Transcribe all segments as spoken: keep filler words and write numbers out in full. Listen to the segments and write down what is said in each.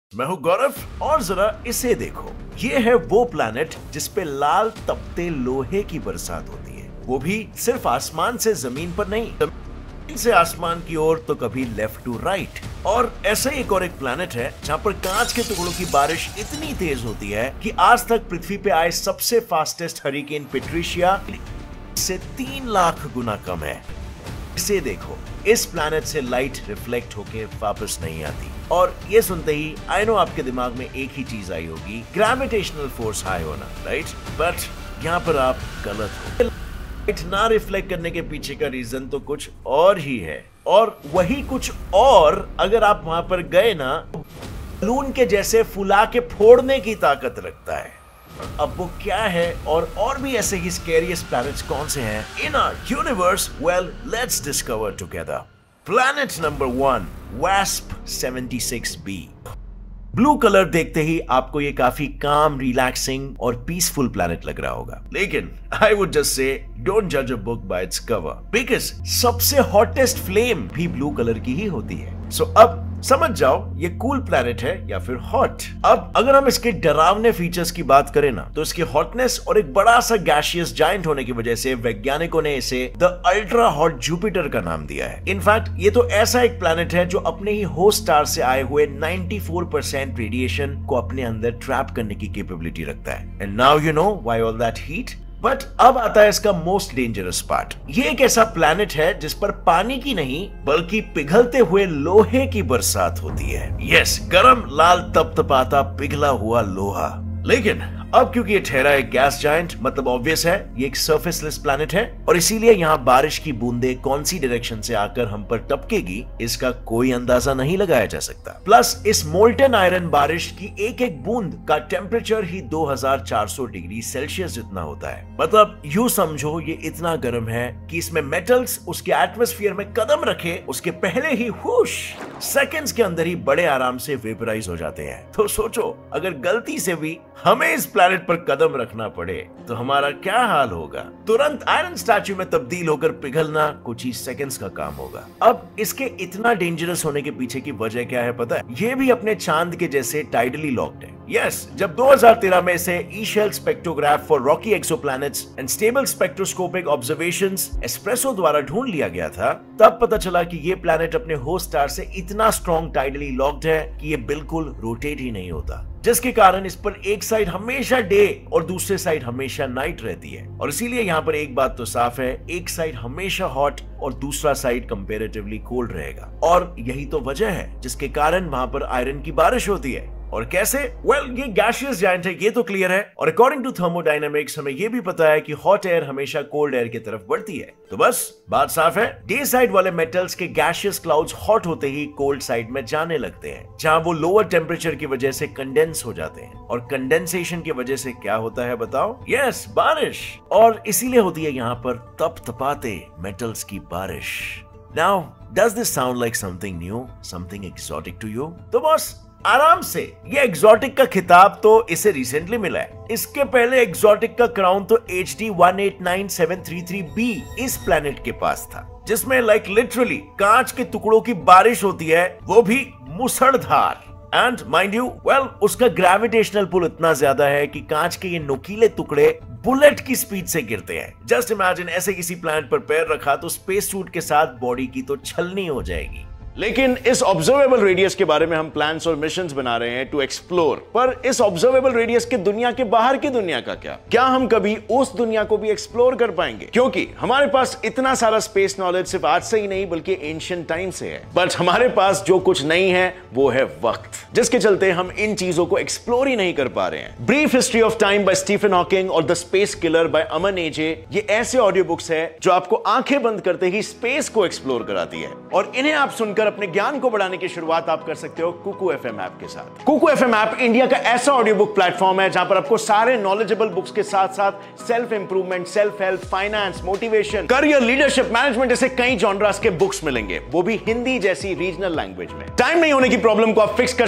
मैं हूं गौरव और जरा इसे देखो। ये है वो प्लैनेट जिसपे लाल तपते लोहे की बरसात होती है, वो भी सिर्फ आसमान से जमीन पर नहीं, जमीन से आसमान की ओर तो कभी लेफ्ट टू राइट। और ऐसा ही एक और एक प्लैनेट है जहां पर कांच के टुकड़ों की बारिश इतनी तेज होती है कि आज तक पृथ्वी पे आए सबसे फास्टेस्ट हरिकेन पेट्रिशिया से तीन लाख गुना कम है। इसे देखो, इस प्लैनेट से लाइट रिफ्लेक्ट होके वापस नहीं आती। और ये सुनते ही आई नो आपके दिमाग में एक ही चीज आई होगी, ग्रेविटेशनल फोर्स हाई होना, राइट? बट यहाँ पर आप गलत हो। लाइट ना रिफ्लेक्ट करने के पीछे का रीजन तो कुछ और ही है, और वही कुछ और अगर आप वहां पर गए ना, बलून के जैसे फुला के फोड़ने की ताकत रखता है। अब वो क्या है और और भी ऐसे ही स्कैरियस्ट प्लैनेट्स कौन से हैं in our universe? Well, let's discover together. Planet number one, वास्प seventy six b. Blue colour देखते ही आपको ये काफी काम, रिलैक्सिंग और पीसफुल प्लैनेट लग रहा होगा, लेकिन I would just say don't जज a book by its cover, because सबसे हॉटेस्ट फ्लेम भी ब्लू कलर की ही होती है। सो so, अब समझ जाओ ये कूल प्लैनेट है या फिर हॉट। अब अगर हम इसके डरावने फीचर्स की बात करें ना, तो इसकी हॉटनेस और एक बड़ा सा गैशियस जायंट होने की वजह से वैज्ञानिकों ने इसे द अल्ट्रा हॉट जुपिटर का नाम दिया है। इनफैक्ट ये तो ऐसा एक प्लैनेट है जो अपने ही होस्ट स्टार से आए हुए चौरानवे परसेंट रेडिएशन को अपने अंदर ट्रैप करने की कैपेबिलिटी रखता है। And now you know why all that heat. But अब आता है इसका मोस्ट डेंजरस पार्ट। ये एक ऐसा प्लैनेट है जिस पर पानी की नहीं बल्कि पिघलते हुए लोहे की बरसात होती है। यस, गरम लाल तपतपाता पिघला हुआ लोहा। लेकिन अब क्योंकि ये ठहरा एक गैस जायंट, मतलब ऑब्वियस है ये एक सरफेसलेस प्लैनेट है, और इसीलिए यहाँ बारिश की बूंदे कौन सी डायरेक्शन से आकर हम पर टपकेगी इसका कोई अंदाजा नहीं लगाया जा सकता। प्लस इस मोल्टन आयरन बारिश की एक एक बूंद का टेम्परेचर ही दो हज़ार चार सौ डिग्री सेल्सियस जितना होता है। मतलब यूं समझो ये इतना गर्म है कि इसमें मेटल्स उसके एटमॉस्फेयर में कदम रखे उसके पहले ही हुश सेकंड्स के अंदर ही बड़े आराम से वेपराइज हो जाते हैं। तो सोचो, अगर गलती से भी हमें इस प्लैनेट पर कदम रखना पड़े तो हमारा क्या हाल होगा। तुरंत आयरन स्टैच्यू में तब्दील होकर पिघलना कुछ ही सेकंड्स का काम होगा। अब इसके इतना डेंजरस होने के पीछे की वजह क्या है पता है? ये भी अपने चांद के जैसे टाइडली लॉक्ड है। यस, जब दो हज़ार तेरह में इसे echelle spectrograph for rocky exoplanets and stable spectroscopic observations ESPRESSO द्वारा ढूंढ लिया गया था, तब पता चला कि ये प्लैनेट अपने होस्ट स्टार से इतना स्ट्रॉन्ग टाइडली लॉक्ड है कि ये बिल्कुल रोटेट ही नहीं होता, जिसके कारण इस पर एक साइड हमेशा डे और दूसरे साइड हमेशा नाइट रहती है। और इसीलिए यहाँ पर एक बात तो साफ है, एक साइड हमेशा हॉट और दूसरा साइड कंपैरेटिवली कोल्ड रहेगा। और यही तो वजह है जिसके कारण वहां पर आयरन की बारिश होती है। और कैसे? वेल well, ये गैशियस जायंट है, ये तो क्लियर है। और अकॉर्डिंग टू थर्मोडायनामिक्स हमें ये भी पता है कि हॉट एयर हमेशा कोल्ड एयर की तरफ बढ़ती है। तो बस बात साफ है, डे साइड वाले मेटल्स के गैशियस क्लाउड्स हॉट होते ही कोल्ड साइड में जाने लगते हैं, जहां वो लोअर टेम्परेचर की वजह से कंडेंस हो जाते हैं। और कंडेंसेशन की वजह से क्या होता है बताओ? यस, बारिश। और इसीलिए होती है यहाँ पर तपतपाते मेटल्स की बारिश। Now does this sound like something new, something exotic to you? तो बॉस आराम से, ये एक्सोटिक का खिताब तो इसे रिसेंटली मिला है। इसके पहले एक्सोटिक का क्राउन तो H D one eight nine seven three three B इस प्लैनेट के पास था, जिसमें लाइक लिटरली कांच के टुकड़ों की बारिश होती है, वो भी मुसलधार। एंड माइंड यू, वेल उसका ग्रेविटेशनल पुल इतना ज्यादा है कि कांच के ये नुकीले टुकड़े बुलेट की स्पीड से गिरते हैं। जस्ट इमेजिन ऐसे किसी प्लैनेट पर पैर रखा तो स्पेस सूट के साथ बॉडी की तो छलनी हो जाएगी। लेकिन इस ऑब्जर्वेबल रेडियस के बारे में हम प्लान्स और मिशंस बना रहे हैं टू एक्सप्लोर। पर इस ऑब्जर्वेबल रेडियस के दुनिया के बाहर की दुनिया का क्या? क्या हम कभी उस दुनिया को भी एक्सप्लोर कर पाएंगे? क्योंकि हमारे पास इतना सारा स्पेस नॉलेज सिर्फ आज से ही नहीं बल्कि एंशिएंट टाइम से है। बट हमारे पास जो कुछ नहीं है वो है वक्त, जिसके चलते हम इन चीजों को एक्सप्लोर ही नहीं कर पा रहे हैं। Brief history of time by Stephen Hawking और the space killer by Aman AJ, ये ऐसे ऑडियो बुक्स है जो आपको आंखें बंद करते ही स्पेस को एक्सप्लोर कराती है। और इन्हें आप सुनकर अपने ज्ञान को बढ़ाने की शुरुआत आप कर सकते हो कुकू एफएम ऐप के साथ। कुकू एफएम ऐप इंडिया का ऐसा ऑडियो बुक प्लेटफॉर्म है जहां पर आपको सारे नॉलेजेबल बुक्स के साथ साथ self improvement, self help, finance, motivation, career, leadership, management जैसे कई जॉनरास के बुक्स मिलेंगे, वो भी हिंदी जैसी रीजनल लैंग्वेज में। टाइम नहीं होने की प्रॉब्लम को आप फिक्स कर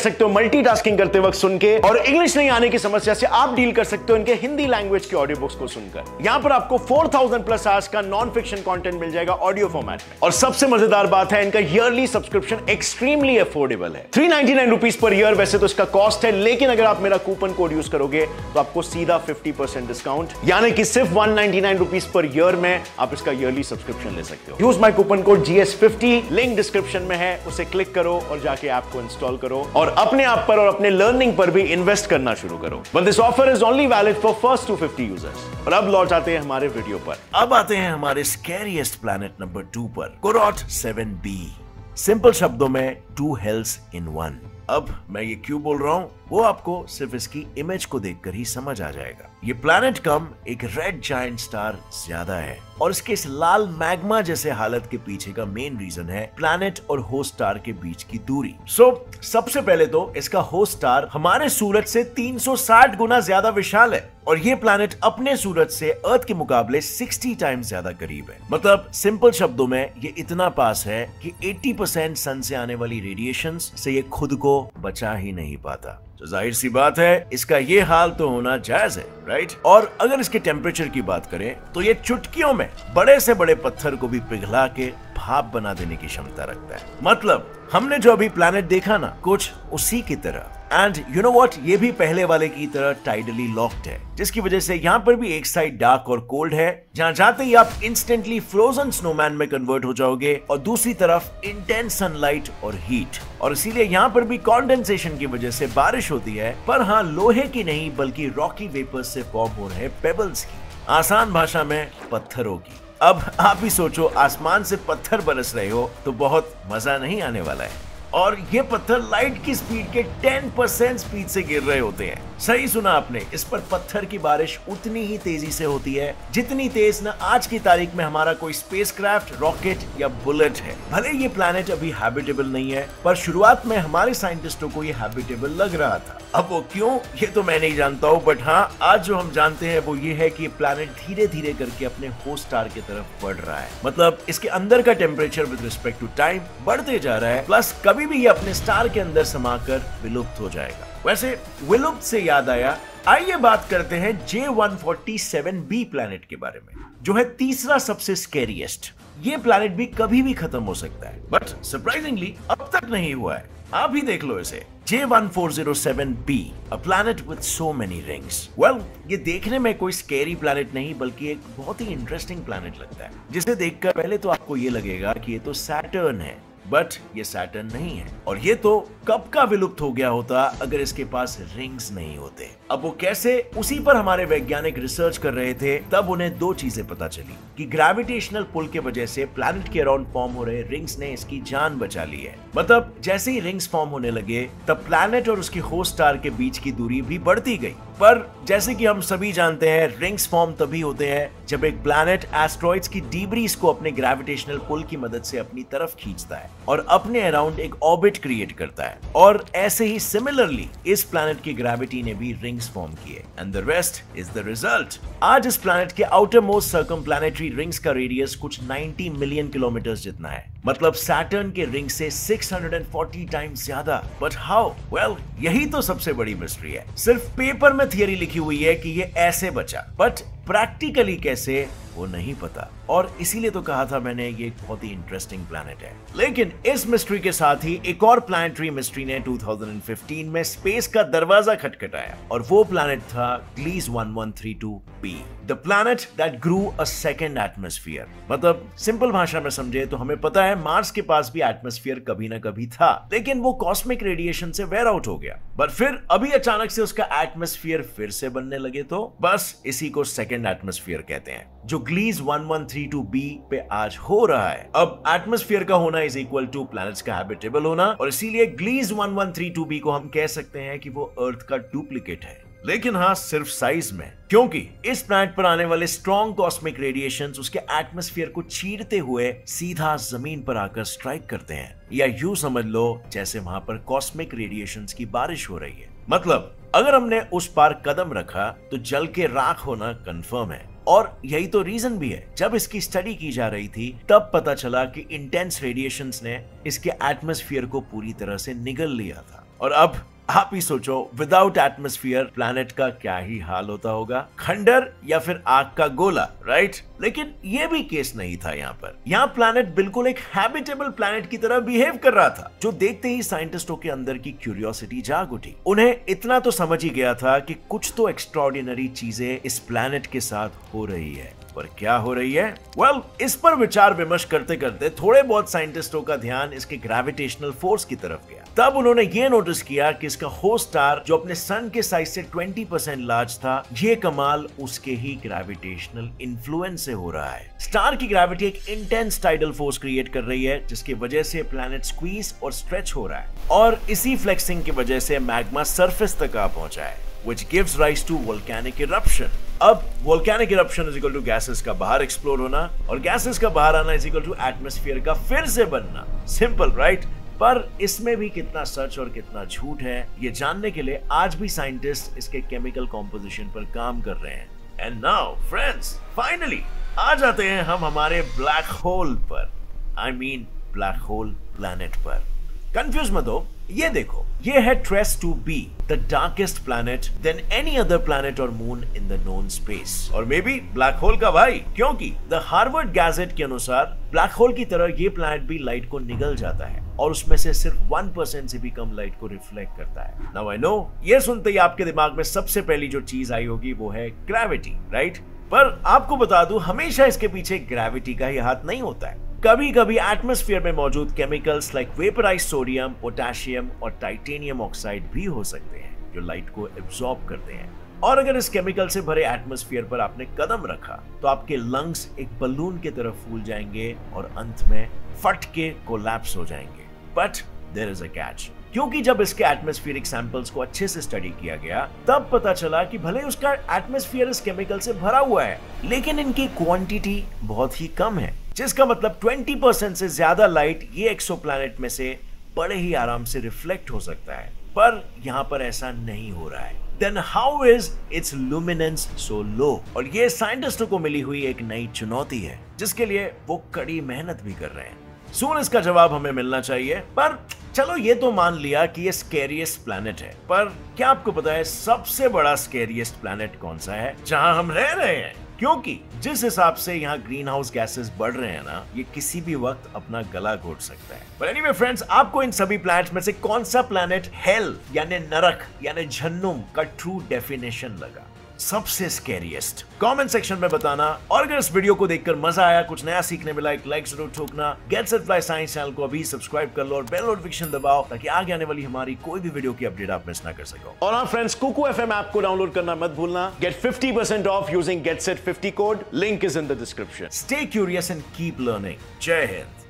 सकते हो मल्टीटास्किंग करते वक्त सुन के, और इंग्लिश नहीं आने की समस्या से आप डील कर सकते हो इनके हिंदी लैंग्वेज के ऑडियो बुक्स को सुनकर। यहां पर आपको फोर थाउजेंड प्लस आवर्स का नॉन फिक्शन कंटेंट मिल जाएगा ऑडियो फॉर्मेट में। और सबसे मजेदार बात है, इनका ईयरली सब्सक्रिप्शन एक्सट्रीमली अफोर्डेबल है, three ninety nine rupees per year वैसे तो इसका कॉस्ट है, लेकिन अगर आप मेरा कूपन कोड यूज करोगे तो आपको सीधा फिफ्टी परसेंट डिस्काउंट, यानी कि सिर्फ one ninety nine rupees per year में आप इसका ईयरली सब्सक्रिप्शन ले सकते हो। Use my coupon code G S fifty, link description में है, उसे क्लिक करो और जाके ऐप को इंस्टॉल करो और अपने आप पर और अपने लर्निंग पर भी इन्वेस्ट करना शुरू करो। But this offer is only valid for first two fifty users. और अब लौट आते हैं हमारे वीडियो पर। अब आते हैं हमारे स्कैरिएस्ट प्लैनेट नंबर टू पर, कोरॉट सेवन बी। सिंपल शब्दों में टू हेल्स इन वन। अब मैं ये क्यों बोल रहा हूं वो आपको सिर्फ इसकी इमेज को देखकर ही समझ आ जाएगा। ये प्लैनेट कम एक रेड जायंट स्टार ज्यादा है, और इसके इस लाल मैग्मा जैसे हालत के पीछे का मेन रीजन है प्लैनेट और होस्ट स्टार के बीच की दूरी। सो so, सबसे पहले तो इसका होस्ट स्टार हमारे सूरज से तीन सौ साठ गुना ज्यादा विशाल है, और ये प्लैनेट अपने सूरज से अर्थ के मुकाबले साठ टाइम्स ज्यादा करीब है। मतलब सिंपल शब्दों में ये इतना पास है कि अस्सी परसेंट सन से आने वाली रेडिएशंस से ये खुद को बचा ही नहीं पाता। तो जाहिर सी बात है इसका ये हाल तो होना जायज है, राइट? और अगर इसके टेम्परेचर की बात करें तो ये चुटकियों में बड़े से बड़े पत्थर को भी पिघला के भाप बना देने की क्षमता रखता है। मतलब हमने जो अभी प्लैनेट देखा ना, कुछ उसी की तरह। एंड यू नो व्हाट, ये भी पहले वाले की तरह टाइडली लॉक्ड है, जिसकी वजह से यहाँ पर भी एक साइड डार्क और कोल्ड है, जहाँ जाते ही आप इंस्टेंटली फ्रोजन स्नोमैन में कन्वर्ट हो जाओगे, और दूसरी तरफ इंटेंस सनलाइट और हीट। और इसीलिए यहाँ पर भी कंडेंसेशन की वजह से बारिश होती है, पर हाँ लोहे की नहीं बल्कि रॉकी वेपर्स से फॉर्म हो रहे पेबल्स की, आसान भाषा में पत्थरों की। अब आप ही सोचो, आसमान से पत्थर बरस रहे हो तो बहुत मजा नहीं आने वाला है, और ये पत्थर लाइट की स्पीड के टेन परसेंट स्पीड से गिर रहे होते हैं। सही सुना आपने, इस पर पत्थर की बारिश उतनी ही तेजी से होती है जितनी तेज न आज की तारीख में हमारा कोई स्पेसक्राफ्ट, रॉकेट या बुलेट है। भले ये प्लैनेट अभी हैबिटेबल नहीं है, पर शुरुआत में हमारे साइंटिस्टों को ये हैबिटेबल लग रहा था। अब वो क्यों, ये तो मैं नहीं जानता हूँ, बट हाँ आज जो हम जानते हैं वो ये है कि ये प्लैनेट धीरे धीरे करके अपने होस्ट स्टार की तरफ बढ़ रहा है। मतलब इसके अंदर का temperature with respect to time बढ़ते जा रहा है, प्लस कभी भी ये अपने स्टार के अंदर समाकर विलुप्त हो जाएगा। वैसे विलुप्त से याद आया, आइए बात करते हैं J one forty seven B planet के बारे में, जो है तीसरा सबसे स्कैरिएस्ट। ये प्लैनेट भी कभी भी खत्म हो सकता है, बट सरप्राइजिंगली अब तक नहीं हुआ है। आप ही देख लो इसे, J one four zero seven B, a planet with so many rings. Well, ये देखने में कोई स्कैरी प्लैनेट नहीं बल्कि एक बहुत ही इंटरेस्टिंग प्लैनेट लगता है, जिसे देखकर पहले तो आपको ये लगेगा कि ये तो सैटर्न है, बट ये सैटर्न नहीं है, और ये तो कब का विलुप्त हो गया होता अगर इसके पास रिंग्स नहीं होते। अब वो कैसे, उसी पर हमारे वैज्ञानिक रिसर्च कर रहे थे, तब उन्हें दो चीजें पता चली कि ग्रेविटेशनल पुल के वजह से प्लैनेट के अराउंड फॉर्म हो रहे रिंग्स ने इसकी जान बचा ली है। मतलब जैसे ही रिंग्स फॉर्म होने लगे तब प्लैनेट और उसकी होस्ट स्टार के बीच की दूरी भी बढ़ती गई। पर जैसे कि हम सभी जानते हैं, रिंग्स फॉर्म तभी होते हैं जब एक प्लैनेट एस्ट्रॉइड्स की डीब्रीज को अपने ग्रेविटेशनल पुल की मदद से अपनी तरफ खींचता है और अपने अराउंड एक ऑर्बिट क्रिएट करता है। और ऐसे ही सिमिलरली इस प्लैनेट की ग्रेविटी ने भी रिंग्स फॉर्म किए, and the rest is the result. आज इस प्लैनेट के आउटर मोस्ट सर्कमप्लैनेटरी रिंग्स का रेडियस कुछ नब्बे मिलियन किलोमीटर जितना है, मतलब सैटर्न के रिंग से छह सौ चालीस टाइम्स ज्यादा। But how? वेल, यही तो सबसे बड़ी मिस्ट्री है। सिर्फ पेपर में थियरी लिखी हुई है कि ये ऐसे बचा, बट प्रैक्टिकली कैसे वो नहीं पता, और इसीलिए तो कहा था मैंने ये एक बहुत ही इंटरेस्टिंग प्लैनेट है। लेकिन इस मिस्ट्री के साथ ही एक और प्लैनेटरी मिस्ट्री ने दो हज़ार पंद्रह में स्पेस का दरवाजा खटखटाया, और वो प्लैनेट था Gliese one one three two B, the planet that grew a second atmosphere. मतलब सिंपल भाषा में समझे तो हमें पता है मार्स के पास भी एटमॉस्फेयर कभी ना कभी था, लेकिन वो कॉस्मिक रेडिएशन से वेयर आउट हो गया। बट फिर अभी अचानक से उसका एटमॉस्फेयर फिर से बनने लगे, तो बस इसी को सेकंड एटमॉस्फेयर कहते हैं, जो Gliese one one three two B पे आज हो रहा है। अब एटमॉस्फेयर का होना इज इक्वल टू प्लैनेट्स का हैबिटेबल होना, और इसीलिए Gliese one one three two B को हम कह सकते हैं कि वो अर्थ का डुप्लीकेट है, लेकिन हाँ सिर्फ साइज में, क्योंकि इस प्लैनेट पर आने वाले स्ट्रॉन्ग कॉस्मिक रेडिएशंस उसके एटमॉस्फेयर को चीरते हुए सीधा जमीन पर आकर स्ट्राइक करते हैं, या यूं समझ लो जैसे वहां पर कॉस्मिक रेडिएशंस की बारिश हो रही है। मतलब अगर हमने उस पार कदम रखा तो जल के राख होना कंफर्म है, और यही तो रीजन भी है। जब इसकी स्टडी की जा रही थी तब पता चला कि इंटेंस रेडिएशंस ने इसके एटमॉस्फेयर को पूरी तरह से निगल लिया था। और अब आप ही सोचो, विदाउट एटमॉस्फेयर प्लैनेट का क्या ही हाल होता होगा, खंडर या फिर आग का गोला, राइट? लेकिन ये भी केस नहीं था यहाँ पर। यहाँ प्लैनेट बिल्कुल एक हैबिटेबल प्लैनेट की तरह बिहेव कर रहा था, जो देखते ही साइंटिस्टों के अंदर की क्यूरियोसिटी जाग उठी। उन्हें इतना तो समझ ही गया था कि कुछ तो एक्स्ट्राऑर्डिनरी चीजें इस प्लैनेट के साथ हो रही है। पर क्या हो रही है? वेल well, इस पर विचार विमर्श करते करते थोड़े बहुत साइंटिस्टों का ध्यान इसके ग्रेविटेशनल फोर्स की तरफ गया। तब उन्होंने ये नोटिस किया कि इसका होस्ट स्टार, जो अपने सन के साइज से बीस परसेंट लार्ज था, ये कमाल उसके ही ग्रेविटेशनल इन्फ्लुएंस से हो रहा है। स्टार की ग्रेविटी एक इंटेंस टाइडल फोर्स क्रिएट कर रही है, जिसकी वजह से प्लैनेट स्क्वीज और स्ट्रेच हो रहा है, और इसी फ्लेक्सिंग की वजह से मैग्मा सरफेस तक आ पहुंचा है, which gives rise to volcanic eruption. अब volcanic eruption is equal to gases का बाहर एक्सप्लोर होना, और gases का बाहर आना is equal to atmosphere का फिर से बनना। Simple, right? पर इसमें भी कितना सच और कितना झूठ है, ये जानने के लिए आज भी साइंटिस्ट इसके केमिकल कॉम्पोजिशन पर काम कर रहे हैं। एंड नाउ फ्रेंड्स, फाइनली आ जाते हैं हम हमारे ब्लैक होल पर, I mean black hole planet पर। कंफ्यूज मत हो, ये देखो, ये है trace to B the darkest planet than any other planet और moon in the known space, और मे बी ब्लैक होल का भाई, क्योंकि द हार्वर्ड गैजेट के अनुसार ब्लैक होल की तरह ये प्लैनेट भी लाइट को निगल जाता है, और उसमें से सिर्फ वन परसेंट से भी कम लाइट को रिफ्लेक्ट करता है। नाउ आई नो, ये सुनते ही आपके दिमाग में सबसे पहली जो चीज आई होगी वो है ग्रेविटी, राइट? पर आपको बता दूं, हमेशा इसके पीछे ग्रेविटी का ही हाथ नहीं होता है। कभी कभी एटमॉस्फेयर में मौजूद chemicals like vaporised sodium, potassium और टाइटेनियम ऑक्साइड भी हो सकते हैं, जो लाइट को एब्जॉर्ब करते हैं। और अगर इस केमिकल से भरे एटमॉस्फेयर पर आपने कदम रखा, तो आपके लंग्स एक बलून की तरह फूल जाएंगे और अंत में फट के कोलैप्स हो जाएंगे। But there is a catch, क्योंकि जब इसके एटमॉस्फेरिक सैंपल्स को अच्छे से स्टडी किया गया, तब पता चला कि भले उसका एटमॉस्फेयर इस केमिकल से भरा हुआ है, लेकिन इनकी क्वांटिटी बहुत ही कम है, जिसका मतलब बीस परसेंट से ज्यादा लाइट ये एक्सोप्लैनेट में से बड़े ही आराम से रिफ्लेक्ट हो सकता है। पर यहाँ पर ऐसा नहीं हो रहा है। Then how is its luminance so low? और ये साइंटिस्टों को मिली हुई एक नई चुनौती है, जिसके लिए वो कड़ी मेहनत भी कर रहे हैं। सून इसका जवाब हमें मिलना चाहिए। पर चलो ये तो मान लिया कि ये स्केरियस्ट प्लैनेट है, पर क्या आपको पता है सबसे बड़ा स्केरियस्ट प्लैनेट कौन सा है जहां हम रह रहे हैं? क्योंकि जिस हिसाब से यहाँ ग्रीन हाउस गैसेस बढ़ रहे हैं ना, ये किसी भी वक्त अपना गला घोट सकता है। पर एनीवे फ्रेंड्स, आपको इन सभी प्लैनेट्स में से कौन सा प्लैनेट हेल यानी नरक यानी जहन्नुम का ट्रू डेफिनेशन लगा, सबसे स्कैरियस्ट? कमेंट सेक्शन में बताना। और अगर इस वीडियो को देखकर मजा आया, कुछ नया सीखने मिला, एक लाइक जरूर ठोकना। Gets it fly science channel को अभी सब्सक्राइब कर लो और बेल नोटिफिकेशन दबाओ, ताकि आगे आने वाली हमारी कोई भी वीडियो की अपडेट आप मिस ना कर सको। और हाँ फ्रेंड्स, कुकू एफएम ऐप को डाउनलोड करना मत भूलना। Get fifty percent off using gets it fifty code, link is in the description. Stay curious and keep learning. जय हिंद।